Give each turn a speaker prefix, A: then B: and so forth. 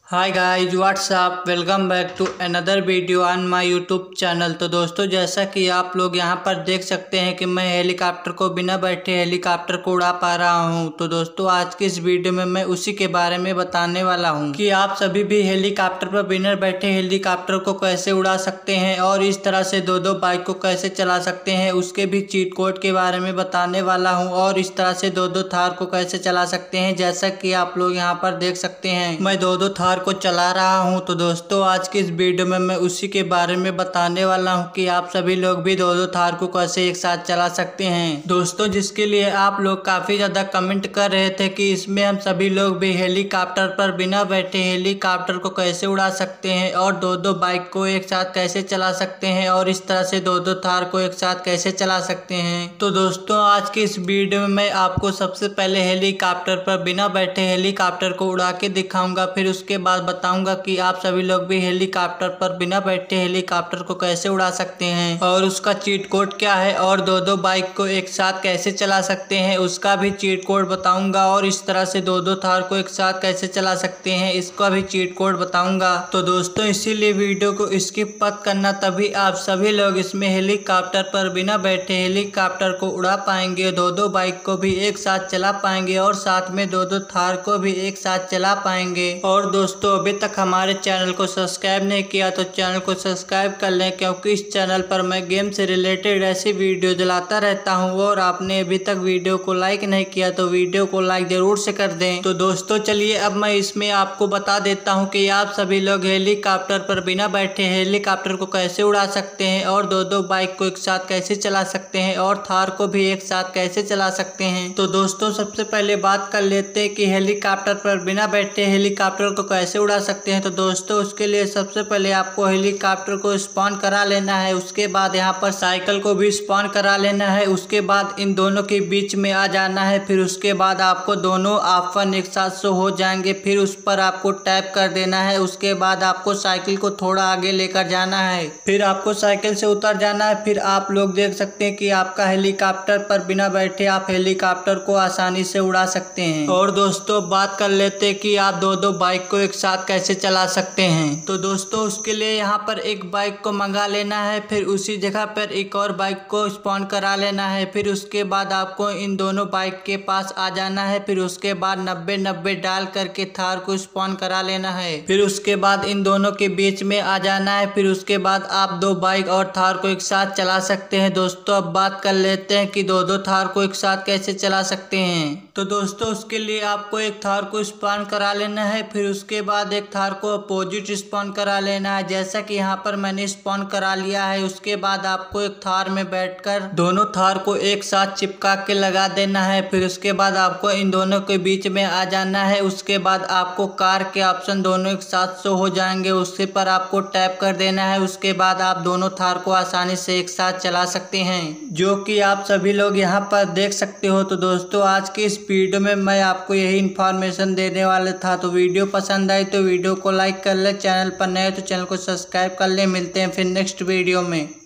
A: Hi guys, what's up, welcome back to another video on my YouTube channel. तो दोस्तों, जैसा कि आप लोग यहां पर देख सकते हैं कि मैं हेलीकॉप्टर को बिना बैठे हेलीकॉप्टर को उड़ा पा रहा हूं। तो दोस्तों, आज की इस वीडियो में मैं उसी के बारे में बताने वाला हूं कि आप सभी भी हेलीकॉप्टर पर बिना बैठे हेलीकॉप्टर को कैसे उड़ा सकते हैं और इस तरह से दो बाइक को कैसे चला सकते हैं, उसके भी चीट कोड के बारे में बताने वाला हूँ। और इस तरह से दो थार को कैसे चला सकते हैं, जैसा कि आप लोग यहाँ पर देख सकते हैं मैं दो थार को चला रहा हूं। तो दोस्तों, आज की इस वीडियो में मैं उसी के बारे में बताने वाला हूं कि आप सभी लोग भी दो थार को कैसे एक साथ चला सकते हैं। दोस्तों, जिसके लिए आप लोग काफी ज्यादा कमेंट कर रहे थे कि इसमें हम सभी लोग भी हेलीकॉप्टर पर बिना बैठे हेलीकॉप्टर को कैसे उड़ा सकते हैं और दो बाइक को एक साथ कैसे चला सकते हैं और इस तरह से दो थार को एक साथ कैसे चला सकते हैं। तो दोस्तों, आज की इस वीडियो में मैं आपको सबसे पहले हेलीकॉप्टर पर बिना बैठे हेलीकॉप्टर को उड़ा के दिखाऊंगा, फिर उसके बाद बताऊंगा कि आप सभी लोग भी हेलीकॉप्टर पर बिना बैठे हेलीकॉप्टर को कैसे उड़ा सकते हैं और उसका चीट कोड क्या है, और दो बाइक को एक साथ कैसे चला सकते हैं उसका भी चीट कोड बताऊंगा, और इस तरह से दो थार को एक साथ कैसे चला सकते हैं इसका भी चीट कोड बताऊंगा। तो दोस्तों, इसीलिए वीडियो को स्किप मत करना, तभी आप सभी लोग इसमें हेलीकॉप्टर पर बिना बैठे हेलीकॉप्टर को उड़ा पाएंगे, दो बाइक को भी एक साथ चला पाएंगे और साथ में दो थार को भी एक साथ चला पाएंगे। और दोस्तों, अभी तक हमारे चैनल को सब्सक्राइब नहीं किया तो चैनल को सब्सक्राइब कर लें, क्योंकि इस चैनल पर मैं गेम से रिलेटेड ऐसी वीडियो दिलाता रहता हूं। और आपने अभी तक वीडियो को लाइक नहीं किया तो वीडियो को लाइक जरूर से कर दें। तो दोस्तों, चलिए अब मैं इसमें आपको बता देता हूं कि आप सभी लोग हेलीकॉप्टर पर बिना बैठे हेलीकॉप्टर को कैसे उड़ा सकते हैं और दो बाइक को एक साथ कैसे चला सकते हैं और थार को भी एक साथ कैसे चला सकते हैं। तो दोस्तों, सबसे पहले बात कर लेते हैं कि हेलीकॉप्टर पर बिना बैठे हेलीकॉप्टर को कैसे उड़ा सकते हैं। तो दोस्तों, उसके लिए सबसे पहले आपको हेलीकॉप्टर को स्पॉन करा लेना है, उसके बाद यहाँ पर साइकिल को भी स्पॉन करा लेना है, उसके बाद इन दोनों के बीच में आ जाना है, फिर उसके बाद आपको दोनों ऑप्शन एक साथ शो हो जाएंगे, फिर उस पर आपको टैप कर देना है। उसके बाद आपको साइकिल को थोड़ा आगे लेकर जाना है, फिर आपको साइकिल से उतर जाना है। फिर आप लोग देख सकते हैं कि आपका हेलीकॉप्टर पर बिना बैठे आप हेलीकॉप्टर को आसानी से उड़ा सकते हैं। और दोस्तों, बात कर लेते हैं कि आप दो बाइक को एक साथ कैसे चला सकते हैं। तो दोस्तों, उसके लिए यहाँ पर एक बाइक को मंगा लेना है, फिर उसी जगह पर एक और बाइक को स्पॉन करा लेना है, फिर उसके बाद आपको इन दोनों बाइक के पास आ जाना है, फिर उसके बाद 90-90 डाल करके थार को स्पॉन करा लेना है, फिर उसके बाद इन दोनों के बीच में आ जाना है, फिर उसके बाद आप दो बाइक और थार को एक साथ चला सकते हैं। दोस्तों, अब बात कर लेते हैं कि दो थार को एक साथ कैसे चला सकते हैं। तो दोस्तों, उसके लिए आपको एक थार को स्पॉन करा लेना है, फिर उसके बाद एक थार को अपोजिट स्पॉन करा लेना है, जैसा कि यहाँ पर मैंने स्पॉन करा लिया है। उसके बाद आपको एक थार में बैठकर दोनों थार को एक साथ चिपका के लगा देना है, फिर उसके बाद आपको इन दोनों के बीच में आ जाना है। उसके बाद आपको कार के ऑप्शन दोनों एक साथ शो हो जाएंगे, उसके पर आपको टैप कर देना है। उसके बाद आप दोनों थार को आसानी से एक साथ चला सकते हैं, जो कि आप सभी लोग यहाँ पर देख सकते हो। तो दोस्तों, आज की इस वीडियो में मैं आपको यही इन्फॉर्मेशन देने वाला था। तो वीडियो पसंद आई तो वीडियो को लाइक कर ले, चैनल पर नए तो चैनल को सब्सक्राइब कर ले। मिलते हैं फिर नेक्स्ट वीडियो में।